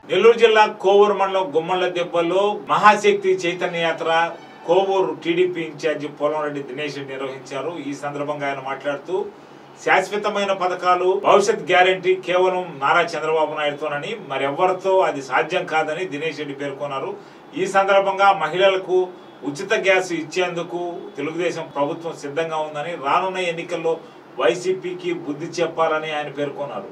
నెల్లూరు జిల్లా కోవూరు మండలం Gummalla దెబ్బల్లో Mahashakti Chaitanya Yatra Kovur TDP incharge Polamreddy Dinesh నిర్వహించారు। ఈ సందర్భంగా ఆయన మాట్లాడుతూ శాశ్వతమైన పథకాలు భవిష్యత్ గ్యారెంటీ కేవలం నారా చంద్రబాబు నాయుడుతోనని మరెవ్వరితో అది సాధ్యం కాదని దినేష్ రెడ్డి పేర్కొన్నారు। ఈ సందర్భంగా మహిళలకు ఉచిత గ్యాస్ ఇచ్చేందుకు తెలుగుదేశం ప్రభుత్వం సిద్ధంగా ఉందని రానున్న ఎన్నికల్లో వైసీపీకి బుద్ధి చెప్పాలని ఆయన పేర్కొన్నారు।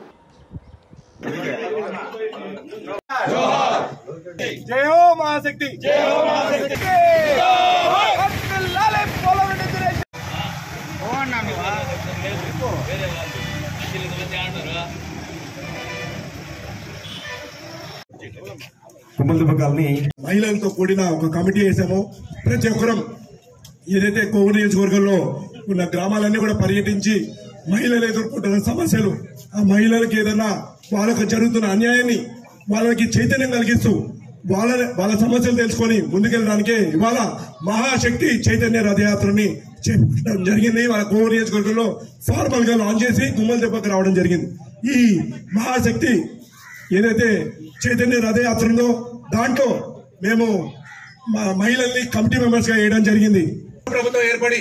जय हो महाशक्ति, जय हो महाशक्ति, కుమ్మలదెబ్బకాలని మహిళలతో కూడిన ఒక కమిటీ వేసాము। ప్రతి ఒక్కరం ఏదైతే కోవూరు నియోజకవర్గంలో ఉన్న గ్రామాలన్నీ కూడా పర్యటించి మహిళలు ఎదుర్కొంటున్న సమస్యలు, ఆ మహిళలకు ఏదైనా వాళ్ళకు జరుగుతున్న అన్యాయాన్ని వాళ్ళకి చైతన్యం కలిగిస్తూ వాళ్ళ సమస్యలు తెలుసుకొని ముందుకెళ్ళడానికే ఇవాళ మహాశక్తి చైతన్య రథయాత్రని చేపట్టడం జరిగింది। వాళ్ళ కోవూరు నియోజకవర్గంలో ఫార్మల్ గా లాంచ్ చేసి గుమ్మలదెబ్బకు రావడం జరిగింది। ఈ మహాశక్తి ఏదైతే చైతన్య రథయాత్ర ఉందో దాంట్లో మేము మహిళల్ని కమిటీ మెంబర్స్ గా వేయడం జరిగింది। ప్రభుత్వం ఏర్పడి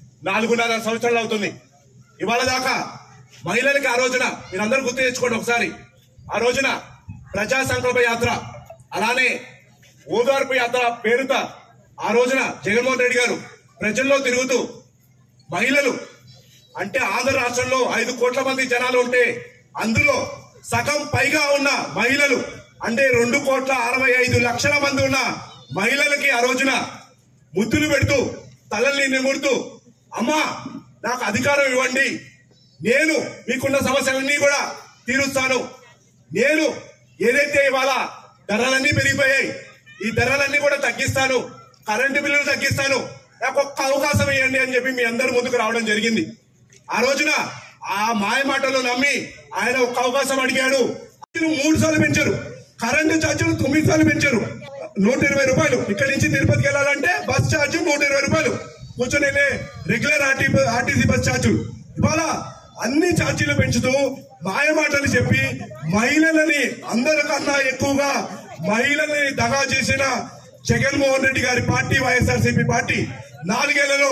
4.5 సంవత్సరాలు అవుతుంది। ఇవాళ దాకా మహిళలకి ఆ రోజున మీరందరూ గుర్తు తెచ్చుకోండి ఒకసారి, ఆ రోజున ప్రజా సంకల్ప యాత్ర అలానే ఓదార్పు యాత్ర పేరుతో ఆ రోజున జగన్మోహన్ రెడ్డి గారు ప్రజల్లో తిరుగుతూ మహిళలు అంటే ఆంధ్ర రాష్ట్రంలో 5 కోట్ల మంది జనాలు ఉంటే అందులో సగం పైగా ఉన్న మహిళలు అంటే 2,65,00,000 మంది ఉన్న మహిళలకి ఆ రోజున ముద్దులు పెడుతూ తలల్ని నిమురుతూ అమ్మా నాకు అధికారం ఇవ్వండి, నేను మీకున్న సమస్యలన్నీ కూడా తీరుస్తాను, నేను ఏదైతే ఇవాళ ధరలన్నీ పెరిగిపోయాయి ఈ ధరలన్నీ కూడా తగ్గిస్తాను, కరెంటు బిల్లులు తగ్గిస్తాను, నాకు ఒక్క అవకాశం ఇవ్వండి అని చెప్పి మీ అందరు ముందుకు రావడం జరిగింది। ఆ రోజున ఆ మాయ మాటలు నమ్మి ఆయన ఒక్క అవకాశం అడిగాడు। 3 సార్లు పెంచారు, కరెంటు ఛార్జీలు 9 సార్లు పెంచారు, 120 రూపాయలు ఇక్కడి నుంచి తిరుపతికి వెళ్ళాలంటే బస్ ఛార్జ్ 120 రూపాయలు, కూర్చొని రెగ్యులర్ ఆర్టీసీ బస్ ఛార్జీలు ఇవాళ అన్ని ఛార్జీలు పెంచుతూ మాయ మాటలు చెప్పి మహిళలని అందరికన్నా ఎక్కువగా మహిళల్ని దగా చేసిన జగన్మోహన్ రెడ్డి గారి పార్టీ వైఎస్ఆర్సీపీ పార్టీ 4 ఏళ్లలో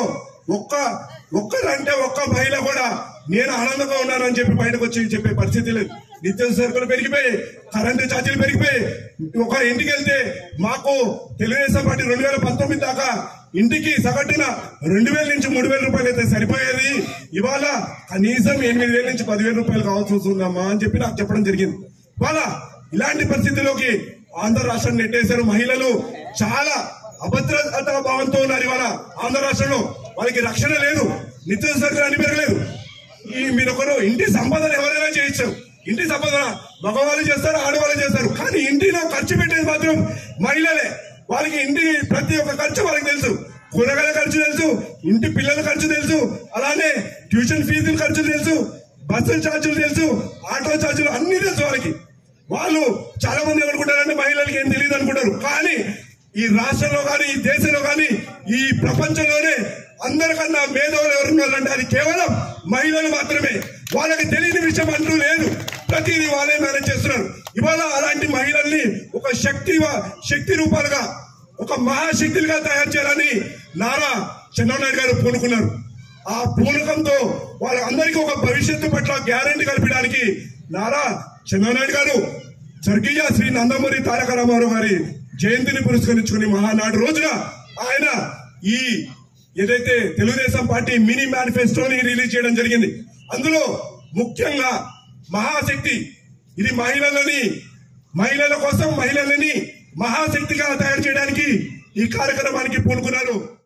ఒక్క మహిళ కూడా నేను ఆనందంగా ఉన్నానని చెప్పి బయటకు వచ్చి చెప్పే పరిస్థితి లేదు। నిత్య సరుకులు పెరిగిపోయి, కరెంటు ఛార్జీలు పెరిగిపోయి, ఒక ఇంటికి వెళ్తే మాకు తెలుగుదేశం పార్టీ 2019 దాకా ఇంటికి సగటున 2,000 నుంచి 3,000 రూపాయలు అయితే సరిపోయేది, ఇవాళ కనీసం 8,000 నుంచి 10,000 రూపాయలు కావాల్సి వస్తుందమ్మా అని చెప్పి నాకు చెప్పడం జరిగింది। ఇవాళ ఇలాంటి పరిస్థితిలోకి ఆంధ్ర రాష్ట్రాన్ని నెట్టేశారు। మహిళలు చాలా అభద్రతా భావంతో ఉన్నారు। ఇవాళ ఆంధ్ర రాష్ట్రంలో వాళ్ళకి రక్షణ లేదు, నిత్య సరుకులు అన్ని పెరగలేదు। మీరొకరు ఇంటి సంపాదన ఎవరైనా చేయొచ్చు, ఇంటి సంపాదన మగవాళ్ళు చేస్తారు, ఆడవాళ్ళు చేస్తారు, కానీ ఇంటిలో ఖర్చు పెట్టేది మాత్రం మహిళలే। వాళ్ళకి ఇంటి ప్రతి ఒక్క ఖర్చు వాళ్ళకి తెలుసు, కూరగాయల ఖర్చు తెలుసు, ఇంటి పిల్లల ఖర్చు తెలుసు, అలానే ట్యూషన్ ఫీజుల ఖర్చులు తెలుసు, బస్సుల ఛార్జీలు తెలుసు, ఆటో ఛార్జీలు అన్ని తెలుసు వాళ్ళకి। వాళ్ళు చాలా మంది ఏమనుకుంటారంటే మహిళలకి ఏం తెలియదు అనుకుంటారు, కానీ ఈ రాష్ట్రంలో కానీ ఈ దేశంలో కానీ ఈ ప్రపంచంలోనే అందరికన్నా మేధావులు ఎవరున్నారంటే అది కేవలం మహిళలు మాత్రమే। వాళ్ళకి తెలియని విషయం అంటూ లేదు, ప్రతిదీ వాళ్ళే మేనేజ్ చేస్తున్నారు। ఇవాళ అలాంటి మహిళల్ని ఒక శక్తి రూపాలుగా ఒక మహాశక్తులుగా తయారు చేయాలని నారా చంద్రబాబు నాయుడు గారు పూనుకున్నారు। ఆ పూనకంతో వాళ్ళందరికీ ఒక భవిష్యత్తు పట్ల గ్యారెంటీ కల్పించడానికి నారా చంద్రబాబు నాయుడు గారు స్వర్గీయ శ్రీ నందమూరి తారక రామారావు గారి జయంతిని పురస్కరించుకుని మహానాడు రోజున ఆయన ఈ ఏదైతే తెలుగుదేశం పార్టీ మినీ మేనిఫెస్టోని రిలీజ్ చేయడం జరిగింది। అందులో ముఖ్యంగా మహాశక్తి ఇది మహిళల కోసం మహిళలని మహాశక్తిగా తయారు చేయడానికి ఈ కార్యక్రమానికి పూనుకున్నారు।